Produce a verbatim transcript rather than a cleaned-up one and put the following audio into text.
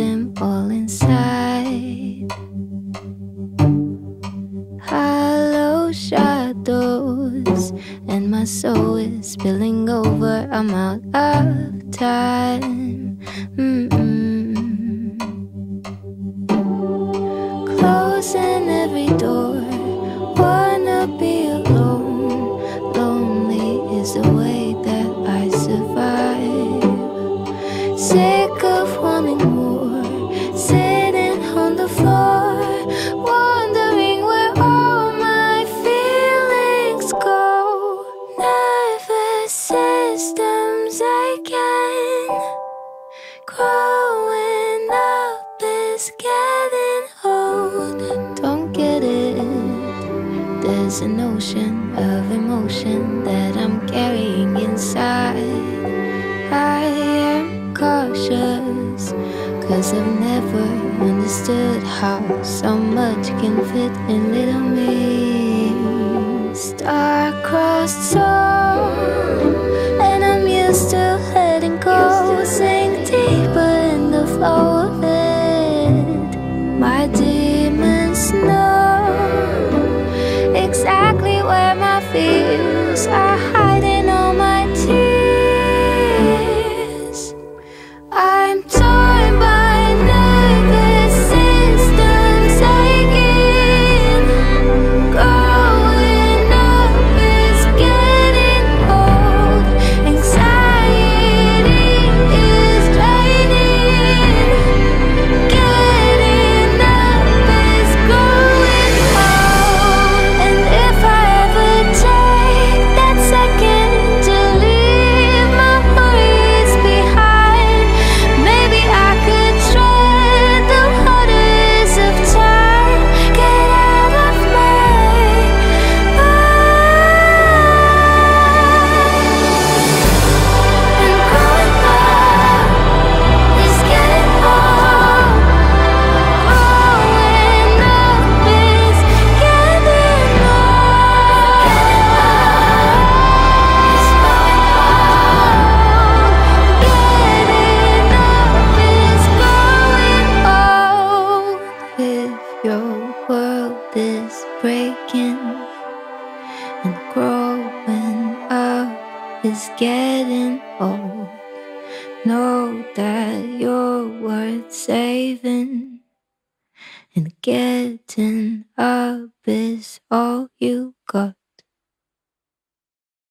them all inside. Hollow shadows, and my soul is spilling over. I'm out of time. Mm-mm. Closing every door, wanna be alone. Lonely is the way that I survive. Sick of wanting more, sitting on the floor, wondering where all my feelings go. Nervous system's aching, growing up is getting old. Don't get it, there's an ocean of emotion that I'm carrying inside. I am cautious, cause I've never understood how so much can fit in little me. Star-crossed soul, and I'm used to letting go. Sink deeper in the flow of it. My demons know exactly where my fears are hiding all my tears. I'm torn by nervous systems aching. Growing up is getting old. Anxiety is draining. Getting up is growing old. And if I ever take that second to leave my worries behind, maybe I could tread the waters of time. Get out of my mind. And growing up is getting old. Growing up is getting old. Is growing old. Getting up is growing old. If your world is breaking and growing up is getting old, know that you're worth saving, and getting up is all you got.